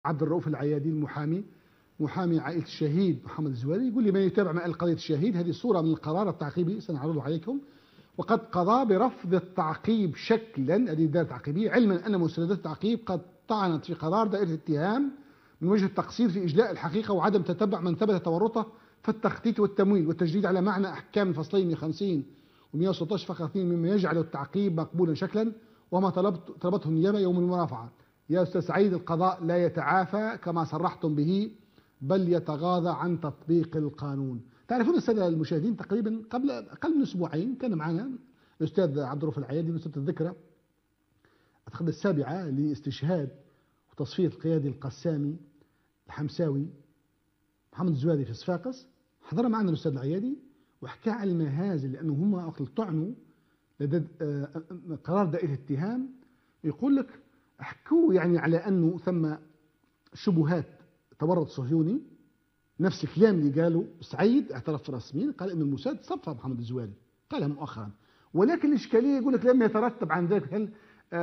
عبد الرؤوف العيادي المحامي، محامي عائلة الشهيد محمد الزواري، يقول لي: من يتابع مآل قضية الشهيد، هذه صورة من القرار التعقيبي سنعرضه عليكم، وقد قضى برفض التعقيب شكلا، هذه الدائرة التعقيبية، علما أن مستندات التعقيب قد طعنت في قرار دائرة الاتهام من وجه التقصير في إجلاء الحقيقة وعدم تتبع من ثبت تورطه في التخطيط والتمويل والتجديد على معنى أحكام الفصلين 150 و116 فقرة 2 مما يجعل التعقيب مقبولا شكلا، وما طلبته النيابة يوم المرافعة. يا أستاذ سعيد، القضاء لا يتعافى كما صرحتم به، بل يتغاضى عن تطبيق القانون. تعرفون السادة المشاهدين، تقريبا قبل أقل من أسبوعين كان معنا الأستاذ عبد الرؤوف العيادي، نسبة الذكرى أعتقد السابعة لاستشهاد وتصفية القيادي القسامي الحمساوي محمد الزواري في صفاقس. حضر معنا الأستاذ العيادي وحكى على المهازل، لأنه هم وقت طعنوا لدى قرار دائرة الاتهام، يقول لك احكوا يعني على أنه ثم شبهات تورط صهيوني، نفس الكلام اللي قاله سعيد، اعترف رسميا، قال أن الموساد صفى محمد الزواري، قالها مؤخرا، ولكن الإشكالية يقول لك لم يترتب عن ذلك هل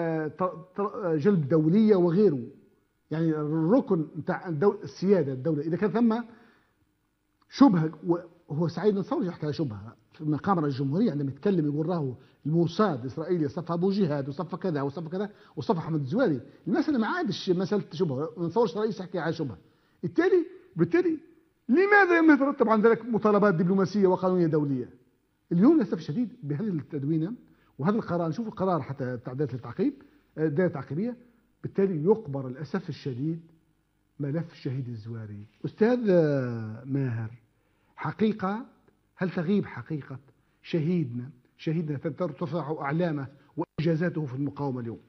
جلب دولية وغيره، يعني الركن بتاع السيادة الدولة، إذا كان ثم شبهة. وهو سعيد نصور يحكي على شبهة في مقام رئيس الجمهورية عندما يتكلم يقول راهو الموساد الإسرائيلي صفى أبو جهاد وصفى كذا وصفى كذا وصفى محمد الزواري، المسألة ما عادش مسألة شبهة، ما نصورش رئيس يحكي على شبهة. بالتالي لماذا لم يترتب عن ذلك مطالبات دبلوماسية وقانونية دولية؟ اليوم للأسف الشديد بهذه التدوينة وهذا القرار، نشوف القرار حتى بتاع دائرة التعقيب، الدائرة التعقيبية، بالتالي يقبر للأسف الشديد ملف الشهيد الزواري. أستاذ ماهر، حقيقة، هل تغيب حقيقة شهيدنا ترتفع أعلامه وإنجازاته في المقاومة اليوم؟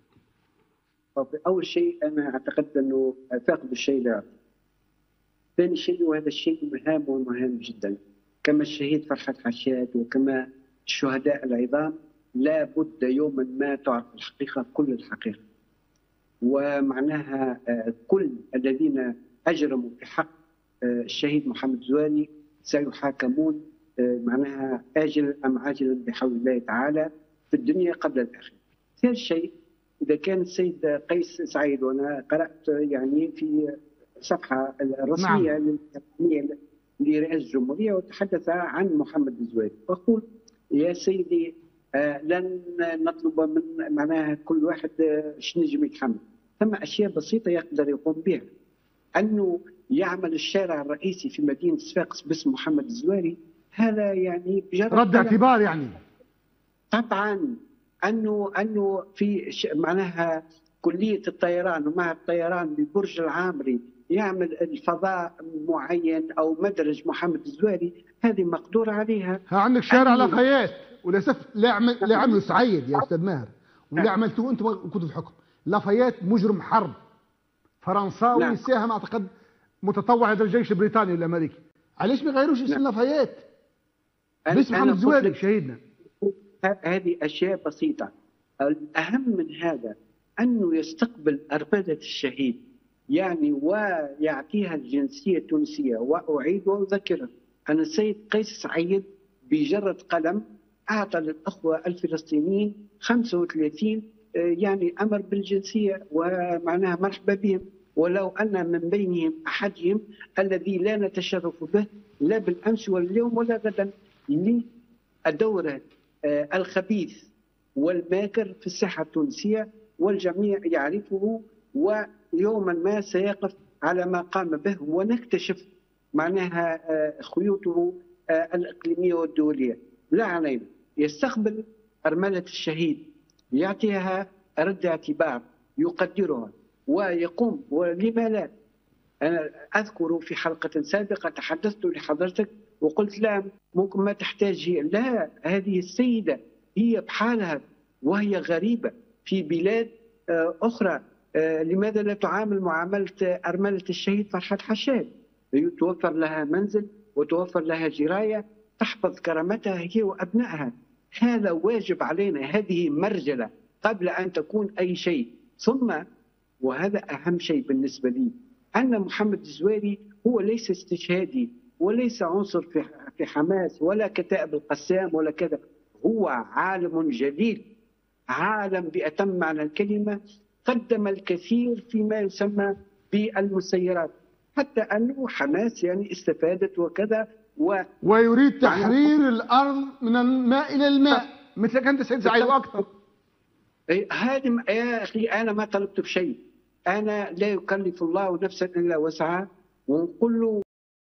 أول شيء أنا أعتقد أنه فاقد الشيء لا. ثاني شيء، وهذا الشيء مهم جدا، كما الشهيد فرحات حشاد وكما الشهداء العظام، لا بد يوما ما تعرف الحقيقة، كل الحقيقة، ومعناها كل الذين أجرموا في حق الشهيد محمد الزواري سيحاكمون، معناها آجلا أم عاجلا بحول الله تعالى في الدنيا قبل الآخرة. ثالث شيء، إذا كان السيد قيس سعيد، وأنا قرأت يعني في الصفحة الرسمية لرئاسة الجمهورية وتحدث عن محمد الزواري، أقول يا سيدي لن نطلب من معناها كل واحد شنجم يتحمل، ثم أشياء بسيطة يقدر يقوم بها، أنه يعمل الشارع الرئيسي في مدينة صفاقس باسم محمد الزواري، هذا يعني رد اعتبار، يعني طبعا أنه في معناها كلية الطيران ومعهد الطيران ببرج العامري يعمل الفضاء معين أو مدرج محمد الزواري، هذه مقدور عليها. ها عندك شارع لافايات، وللاسف لا عملوا سعيد يا استاذ ماهر، ولا عملتوه انتم كنتوا في الحكم. لافايات مجرم حرب فرنساوي، نعم، ساهم اعتقد متطوع لدى الجيش البريطاني والامريكي، علاش ما يغيروش اسم لافايات باسم محمد الزواري شهيدنا؟ هذه اشياء بسيطه. الاهم من هذا انه يستقبل ارمله الشهيد، يعني ويعطيها الجنسيه التونسيه. واعيد واذكر ان السيد قيس سعيد بجرة قلم اعطى للاخوه الفلسطينيين 35 يعني امر بالجنسيه، ومعناها مرحبا بهم، ولو ان من بينهم احدهم الذي لا نتشرف به لا بالامس ولا اليوم ولا غدا، لدوره الخبيث والماكر في الساحه التونسيه، والجميع يعرفه، ويوما ما سيقف على ما قام به ونكتشف معناها خيوطه الاقليميه والدوليه. لا علينا، يستقبل ارمله الشهيد، يعطيها رد اعتبار، يقدرها ويقوم. ولما لا؟ أنا أذكر في حلقة سابقة تحدثت لحضرتك وقلت لا ممكن ما تحتاج، لا، هذه السيدة هي بحالها وهي غريبة في بلاد أخرى، لماذا لا تعامل معاملة أرملة الشهيد فرحات حشاد؟ يتوفر لها منزل وتوفر لها جراية تحفظ كرامتها هي وأبنائها. هذا واجب علينا، هذه مرجلة قبل أن تكون أي شيء. ثم وهذا أهم شيء بالنسبة لي، أن محمد الزواري هو ليس استشهادي وليس عنصر في حماس ولا كتائب القسام ولا كذا، هو عالم جليل، عالم بأتم معنى الكلمة، قدم الكثير فيما يسمى بالمسيرات، حتى أنه حماس يعني استفادت وكذا ويريد تحرير الأرض من الماء إلى الماء مثل كانت سيد سعيد وأكثر. هذه يا أخي أنا ما طلبت بشيء، أنا لا يكلف الله نفسا إلا وسعها، ونقول له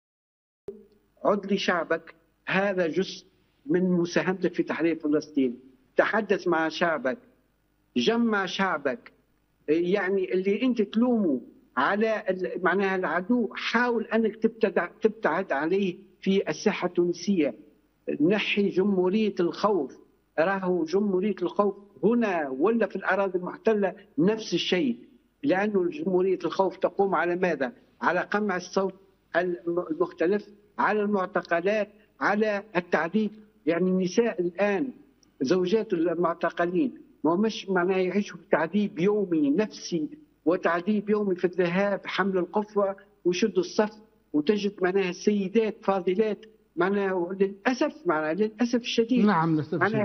عد لشعبك، هذا جزء من مساهمتك في تحرير فلسطين. تحدث مع شعبك، جمع شعبك، يعني اللي أنت تلومه على معناها العدو حاول أنك تبتعد عليه في الساحة التونسية. نحي جمهورية الخوف، راهو جمهورية الخوف هنا ولا في الأراضي المحتلة نفس الشيء، لأنه جمهورية الخوف تقوم على ماذا؟ على قمع الصوت المختلف، على المعتقلات، على التعذيب. يعني النساء الآن زوجات المعتقلين ما مش معناها يعيشوا تعذيب يومي نفسي وتعذيب يومي في الذهاب حمل القفوة ويشدوا الصف، وتجد معناها سيدات فاضلات معناها للأسف الشديد. نعم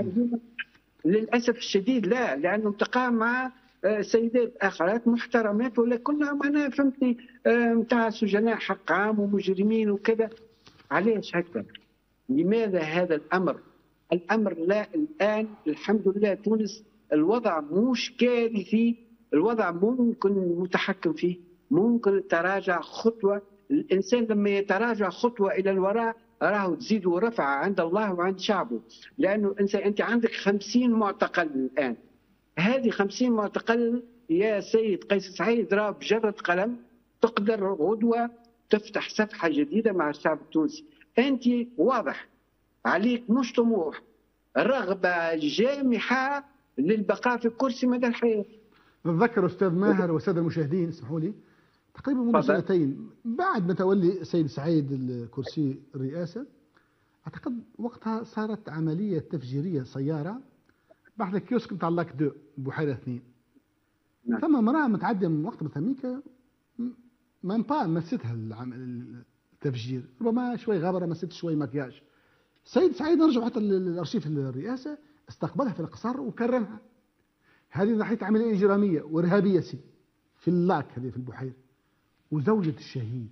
للأسف الشديد لا، لأنه تقام مع سيدات آخرات محترمات ولا كلها معناها فهمتني متاع سجناء حق عام ومجرمين وكذا. علاش هكذا؟ لماذا هذا الأمر لا الآن الحمد لله تونس الوضع مش كارثي، الوضع ممكن متحكم فيه، ممكن التراجع خطوة. الإنسان لما يتراجع خطوة إلى الوراء راه تزيد رفعة عند الله وعند شعبه، لأنه أنت عندك 50 معتقل الآن. هذه 50 معتقل يا سيد قيس سعيد راه بجرة قلم تقدر غدوة تفتح صفحة جديدة مع الشعب التونسي. أنت واضح عليك مش طموح، رغبة جامحة للبقاء في الكرسي مدى الحياة. نتذكر أستاذ ماهر والسادة المشاهدين اسمحوا لي تقريبا منذ سنتين بعد ما تولي سيد سعيد الكرسي الرئاسة، أعتقد وقتها صارت عملية تفجيرية سيارة بعد الكيوسك نتاع لاك دو بحيرة 2. نعم. ثم امرأة متعدية من وقت مثل ما مستها التفجير، ربما شوي غابرة مست شوي مكياج. سيد سعيد رجع حتى الأرشيف الرئاسة استقبلها في القصر وكرمها. هذه ناحية عملية إجرامية وإرهابية في اللاك هذه في البحيرة. وزوجة الشهيد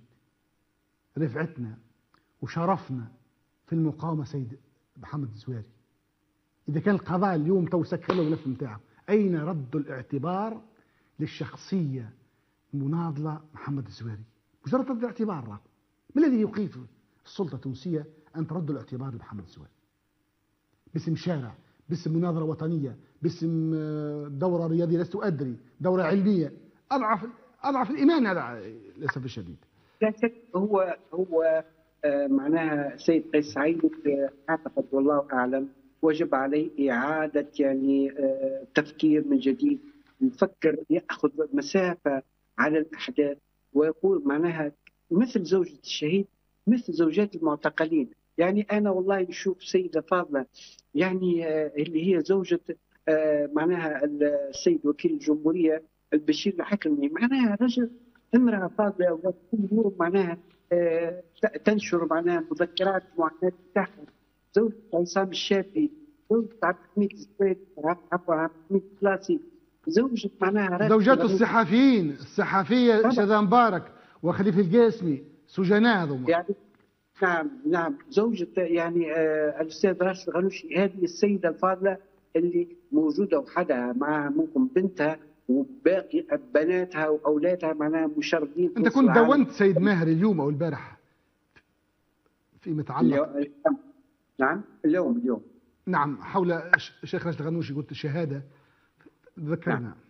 رفعتنا وشرفنا في المقاومة سيد محمد الزواري. إذا كان القضاء اليوم تو سكر له الملف نتاعه، أين رد الاعتبار للشخصية المناضلة محمد الزواري؟ مجرد رد الاعتبار. ما الذي يوقف السلطة التونسية أن ترد الاعتبار لمحمد الزواري؟ باسم شارع، باسم مناظرة وطنية، باسم دورة رياضية لست أدري، دورة علمية. أضعف الإيمان هذا للأسف الشديد. لا شك هو معناها السيد قيس سعيد أعتقد والله أعلم وجب عليه إعادة يعني تفكير من جديد، يفكر يأخذ مسافة على الأحداث ويقول معناها مثل زوجة الشهيد مثل زوجات المعتقلين. يعني أنا والله نشوف سيدة فاضلة يعني اللي هي زوجة معناها السيد وكيل الجمهورية البشير الحكمي، معناها رجل امرأة فاضلة وكل يوم معناها تنشر معناها مذكرات معاناة تاعها. زوجة عصام الشافي، زوجة عبد الحميد الزويد، عبد الحميد الكلاسي، زوجة معناها زوجات الصحفيين، الصحفية شذا مبارك وخليفة القاسمي سجناء هذوما. يعني نعم زوجة يعني الأستاذ راشد الغنوشي، هذه السيدة الفاضلة اللي موجودة وحدها مع ممكن بنتها وباقي بناتها وأولادها معناها مشردين. أنت كنت دونت سيد ماهر اليوم أو البارح في متعلق نعم اليوم نعم حول الشيخ راشد الغنوشي، قلت الشهادة ذكرنا. نعم.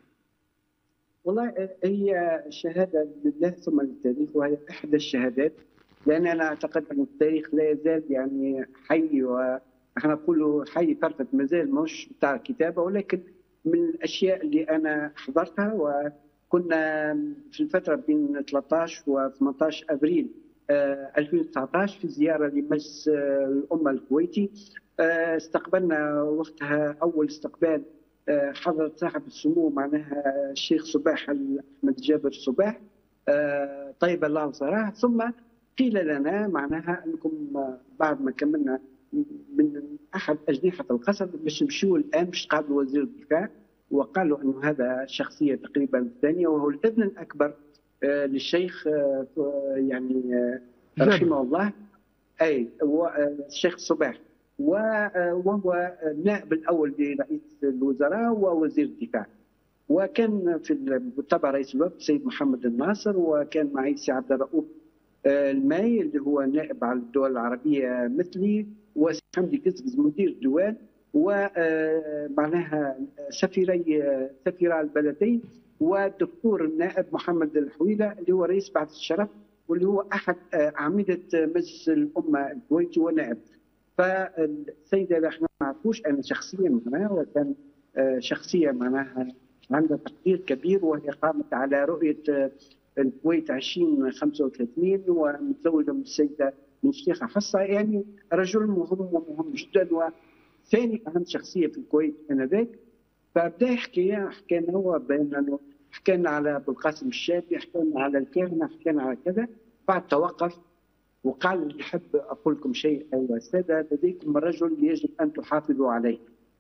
والله هي شهادة لله ثم للتاريخ، وهي إحدى الشهادات، لأن أنا أعتقد أن التاريخ لا يزال يعني حي، وإحنا نقول حي فرقة مازال مش بتاع الكتابة، ولكن من الأشياء اللي أنا حضرتها وكنا في الفترة بين 13 و 18 أبريل 2019 في زيارة لمجلس الأمة الكويتي. استقبلنا وقتها أول استقبال حضرة صاحب السمو معناها الشيخ صباح أحمد جابر صباح طيب الله صراحة. ثم قيل لنا معناها أنكم بعد ما كملنا من أحد أجنحة القصر باش نمشيو الآن باش تقابلوا وزير الدفاع، وقالوا أنه هذا شخصية تقريبا الثانية وهو الابن الأكبر للشيخ يعني رحمه الله، أي الشيخ الصباح، وهو النائب الأول لرئيس الوزراء ووزير الدفاع. وكان في طبعا رئيس الوفد السيد محمد الناصر، وكان معي السي عبد الرؤوف الماي اللي هو نائب على الدول العربية مثلي، وسي حمدي قزقز مدير الديوان، ومعناها سفيرا البلدين، والدكتور النائب محمد الحويلة اللي هو رئيس بعثة الشرف، واللي هو أحد أعمدة مجلس الأمة الكويتي ونائب. فالسيدة احنا ما نعرفوش أنا شخصيا معناها، وكان شخصية معناها عندها تقدير كبير، وهي قامت على رؤية الكويت 2035 ومتزوجة من السيدة من الشيخة حصة، يعني رجل مهم ومهم جدا، وثاني أهم شخصية في الكويت آنذاك. فبدا حكينا هو بين انه حكينا على ابو القاسم الشافعي، حكينا على الكهنه، حكينا على كذا. بعد توقف وقال نحب اقول لكم شيء ايها الساده، لديكم رجل يجب ان تحافظوا عليه.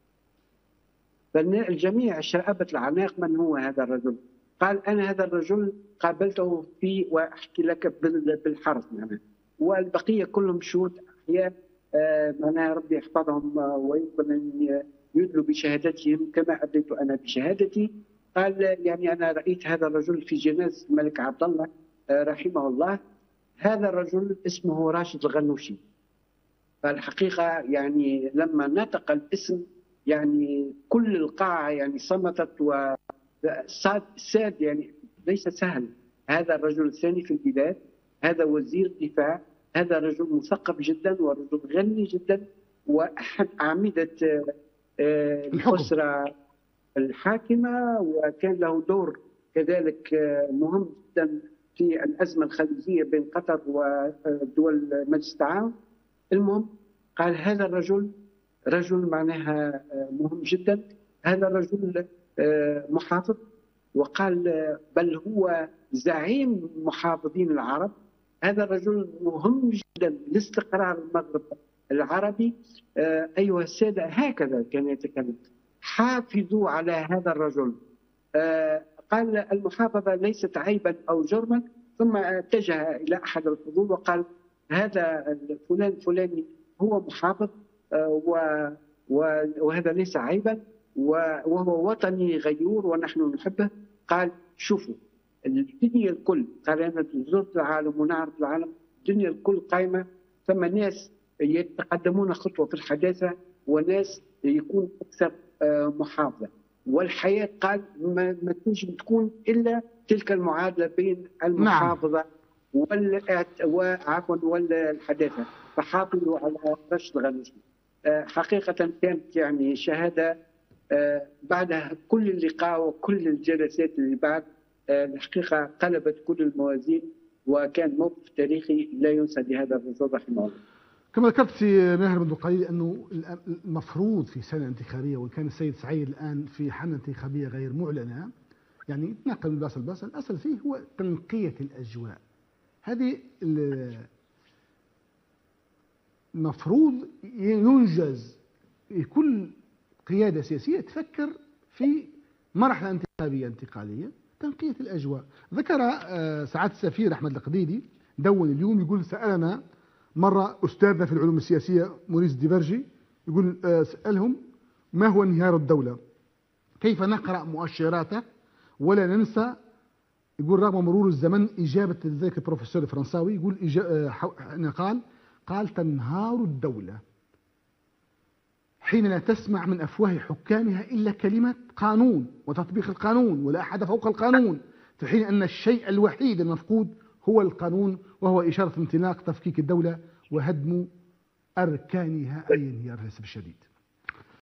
فالجميع شرأبت العناق، من هو هذا الرجل؟ قال انا هذا الرجل قابلته في، واحكي لك بالحرف معناها، والبقيه كلهم شهود احياء معناها ربي يحفظهم ويمكن ان يدلوا بشهادتهم كما أديت أنا بشهادتي. قال يعني أنا رأيت هذا الرجل في جنازة الملك عبد الله رحمه الله. هذا الرجل اسمه راشد الغنوشي. فالحقيقة يعني لما نطق الاسم يعني كل القاعة يعني صمتت، وساد يعني ليس سهل. هذا الرجل الثاني في البلاد، هذا وزير دفاع، هذا رجل مثقف جدا ورجل غني جدا، وأحد أعمدة الأسرة الحاكمة، وكان له دور كذلك مهم جدا في الأزمة الخليجية بين قطر ودول مجلس التعاون. المهم قال هذا الرجل رجل معناها مهم جدا، هذا الرجل محافظ، وقال بل هو زعيم محافظين العرب. هذا الرجل مهم جدا لاستقرار المغرب العربي. أيها السادة هكذا كان يتكلم، حافظوا على هذا الرجل. قال المحافظة ليست عيبا أو جرما، ثم اتجه إلى أحد الحضور وقال هذا فلان فلاني هو محافظ، وهذا ليس عيبا، وهو وطني غيور ونحن نحبه. قال شوفوا الدنيا الكل، قال أنا زرت العالم ونعرف العالم، الدنيا الكل قائمة، ثم ناس يتقدمون خطوة في الحداثة وناس يكون أكثر محافظة، والحياة قال ما تنجم تكون إلا تلك المعادلة بين المحافظة والحداثة. فحافظوا على رشد الغنوشي. حقيقة كانت يعني شهادة بعدها كل اللقاء وكل الجلسات اللي بعد الحقيقة قلبت كل الموازين، وكان موقف تاريخي لا ينسى لهذا الرجل رحمه الله. كما ذكرت في ماهر منذ قليل أنه المفروض في سنة انتخابية، وكان السيد سعيد الآن في حملة انتخابية غير معلنة يعني يتنقل من باسل لباسل، الأصل فيه هو تنقية الأجواء. هذه المفروض ينجز كل قيادة سياسية تفكر في مرحلة انتخابية انتقالية تنقية الأجواء. ذكر سعادة السفير أحمد القديدي دون اليوم، يقول سألنا مرة أستاذنا في العلوم السياسية موريس ديفرجي، يقول سألهم ما هو انهيار الدولة، كيف نقرأ مؤشراته ولا ننسى. يقول رغم مرور الزمن إجابة ذلك البروفيسور الفرنساوي، يقول قال تنهار الدولة حين لا تسمع من أفواه حكامها إلا كلمة قانون وتطبيق القانون، ولا أحد فوق القانون، في حين أن الشيء الوحيد المفقود هو القانون، وهو إشارة امتلاك تفكيك الدولة وهدم أركانها أي انهيار للأسف الشديد.